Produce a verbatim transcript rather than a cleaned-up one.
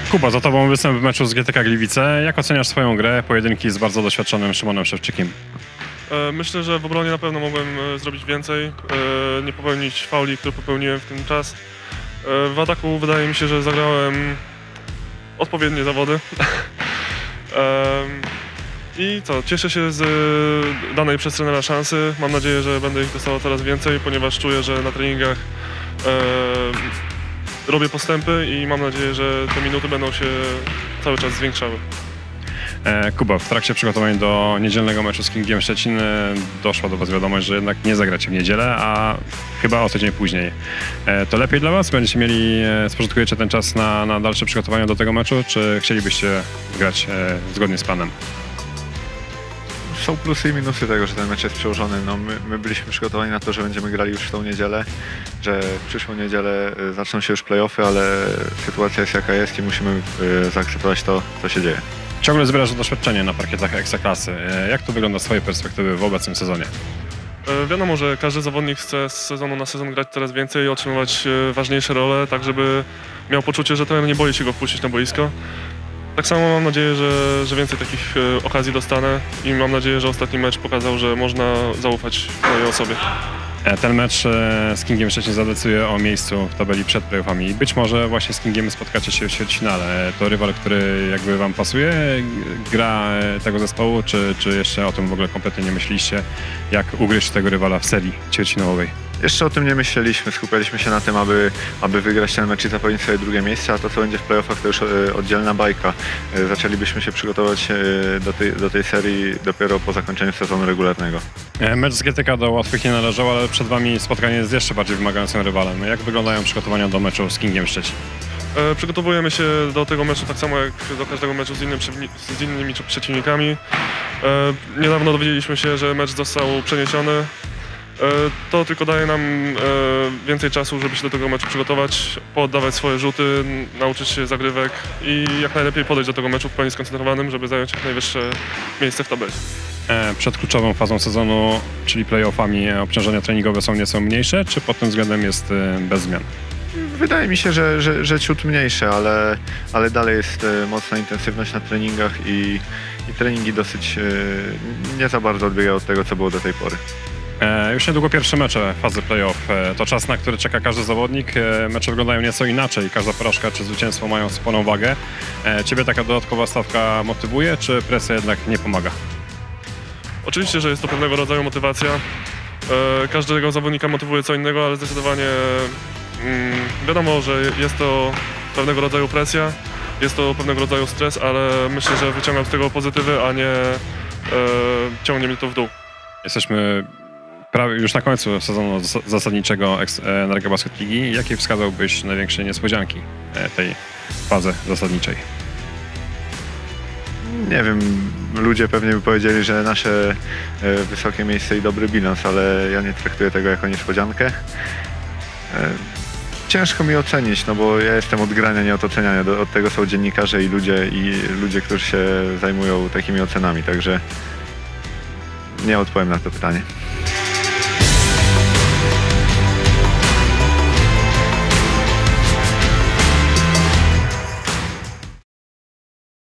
Kuba, za tobą występ w meczu z G T K Gliwice. Jak oceniasz swoją grę, pojedynki z bardzo doświadczonym Szymonem Szewczykiem? Myślę, że w obronie na pewno mogłem zrobić więcej, nie popełnić fauli, które popełniłem w ten czas. W ataku wydaje mi się, że zagrałem odpowiednie zawody. I co, cieszę się z danej przez trenera szansy. Mam nadzieję, że będę ich dostawał coraz więcej, ponieważ czuję, że na treningach robię postępy i mam nadzieję, że te minuty będą się cały czas zwiększały. E, Kuba, w trakcie przygotowań do niedzielnego meczu z Kingiem Szczecin doszła do was wiadomość, że jednak nie zagracie w niedzielę, a chyba o tydzień później. E, to lepiej dla was? Będziecie mieli, e, spożytkujecie ten czas na, na dalsze przygotowania do tego meczu, czy chcielibyście grać e, zgodnie z planem? Są plusy i minusy tego, że ten mecz jest przełożony. No, my, my byliśmy przygotowani na to, że będziemy grali już w tą niedzielę, że w przyszłą niedzielę zaczną się już play-offy, ale sytuacja jest jaka jest i musimy zaakceptować to, co się dzieje. Ciągle zbierasz doświadczenie na parkietach Ekstraklasy. Jak to wygląda z twojej perspektywy w obecnym sezonie? Wiadomo, że każdy zawodnik chce z sezonu na sezon grać coraz więcej i otrzymywać ważniejsze role, tak żeby miał poczucie, że trener nie boi się go wpuścić na boisko. Tak samo mam nadzieję, że, że więcej takich okazji dostanę i mam nadzieję, że ostatni mecz pokazał, że można zaufać mojej osobie. Ten mecz z Kingiem Szczecin zadecyduje o miejscu w tabeli przed playoffami. Być może właśnie z Kingiem spotkacie się w ćwierćfinale. To rywal, który jakby wam pasuje, gra tego zespołu, czy, czy jeszcze o tym w ogóle kompletnie nie myśleliście, jak ugryźć tego rywala w serii ćwierćfinałowej? Jeszcze o tym nie myśleliśmy, skupialiśmy się na tym, aby, aby wygrać ten mecz i zapewnić sobie drugie miejsce, a to co będzie w playoffach to już oddzielna bajka. Zaczęlibyśmy się przygotować do tej, do tej serii dopiero po zakończeniu sezonu regularnego. Mecz z G T K do łatwych nie należał, ale przed wami spotkanie z jeszcze bardziej wymagającym rywalem. Jak wyglądają przygotowania do meczu z Kingiem Szczecin? E, przygotowujemy się do tego meczu tak samo jak do każdego meczu z, innym, z innymi przeciwnikami. E, niedawno dowiedzieliśmy się, że mecz został przeniesiony. To tylko daje nam więcej czasu, żeby się do tego meczu przygotować, poddawać swoje rzuty, nauczyć się zagrywek i jak najlepiej podejść do tego meczu w pełni skoncentrowanym, żeby zająć jak najwyższe miejsce w tabeli. Przed kluczową fazą sezonu, czyli playoffami, obciążenia treningowe są nieco mniejsze, czy pod tym względem jest bez zmian? Wydaje mi się, że, że, że ciut mniejsze, ale, ale dalej jest mocna intensywność na treningach i, i treningi dosyć nie za bardzo odbiegają od tego, co było do tej pory. E, już niedługo pierwsze mecze fazy playoff. E, to czas, na który czeka każdy zawodnik. E, mecze wyglądają nieco inaczej. Każda porażka czy zwycięstwo mają swoją wagę. E, ciebie taka dodatkowa stawka motywuje, czy presja jednak nie pomaga? Oczywiście, że jest to pewnego rodzaju motywacja. E, każdego zawodnika motywuje co innego, ale zdecydowanie mm, wiadomo, że jest to pewnego rodzaju presja, jest to pewnego rodzaju stres, ale myślę, że wyciągam z tego pozytywy, a nie e, ciągnie mnie to w dół. Jesteśmy prawie już na końcu sezonu zasadniczego Energobasket Ligi. Jakie wskazałbyś największe niespodzianki tej fazy zasadniczej? Nie wiem, ludzie pewnie by powiedzieli, że nasze wysokie miejsce i dobry bilans, ale ja nie traktuję tego jako niespodziankę. Ciężko mi ocenić, no bo ja jestem od grania, nie od oceniania. Od tego są dziennikarze i ludzie, i ludzie, którzy się zajmują takimi ocenami, także nie odpowiem na to pytanie.